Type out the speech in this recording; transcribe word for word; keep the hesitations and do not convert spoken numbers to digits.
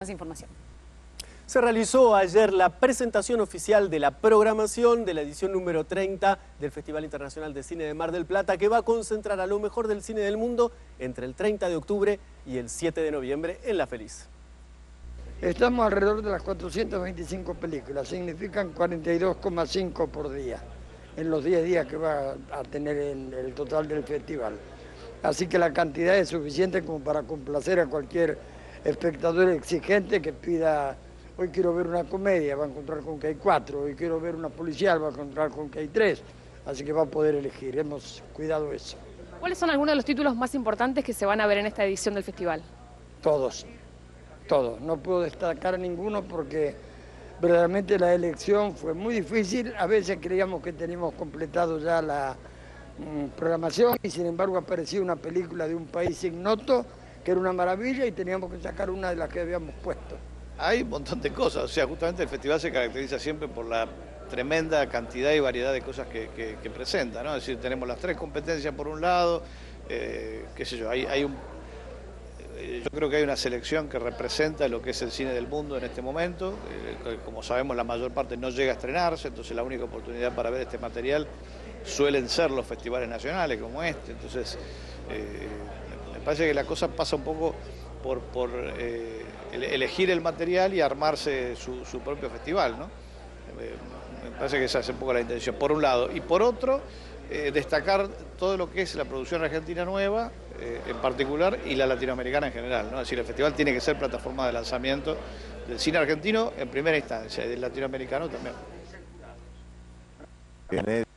Más información. Se realizó ayer la presentación oficial de la programación de la edición número treinta del Festival Internacional de Cine de Mar del Plata, que va a concentrar a lo mejor del cine del mundo entre el treinta de octubre y el siete de noviembre en La Feliz. Estamos alrededor de las cuatrocientas veinticinco películas, significan cuarenta y dos coma cinco por día, en los diez días que va a tener el, el total del festival. Así que la cantidad es suficiente como para complacer a cualquier espectador exigente que pida: hoy quiero ver una comedia, va a encontrar con que hay cuatro; hoy quiero ver una policial, va a encontrar con que hay tres. Así que va a poder elegir, hemos cuidado eso. ¿Cuáles son algunos de los títulos más importantes que se van a ver en esta edición del festival? Todos, todos. No puedo destacar ninguno porque verdaderamente la elección fue muy difícil. A veces creíamos que teníamos completado ya la mm, programación y sin embargo apareció una película de un país ignoto que era una maravilla y teníamos que sacar una de las que habíamos puesto. Hay un montón de cosas, o sea, justamente el festival se caracteriza siempre por la tremenda cantidad y variedad de cosas que, que, que presenta, ¿no? Es decir, tenemos las tres competencias por un lado, eh, qué sé yo, hay, hay un, eh, yo creo que hay una selección que representa lo que es el cine del mundo en este momento. Eh, como sabemos, la mayor parte no llega a estrenarse, entonces la única oportunidad para ver este material suelen ser los festivales nacionales como este. Entonces, eh, me parece que la cosa pasa un poco por, por eh, elegir el material y armarse su, su propio festival, ¿no? Eh, me parece que esa es un poco la intención, por un lado. Y por otro, eh, destacar todo lo que es la producción argentina nueva, eh, en particular, y la latinoamericana en general, ¿no? Es decir, el festival tiene que ser plataforma de lanzamiento del cine argentino en primera instancia, y del latinoamericano también. Bien,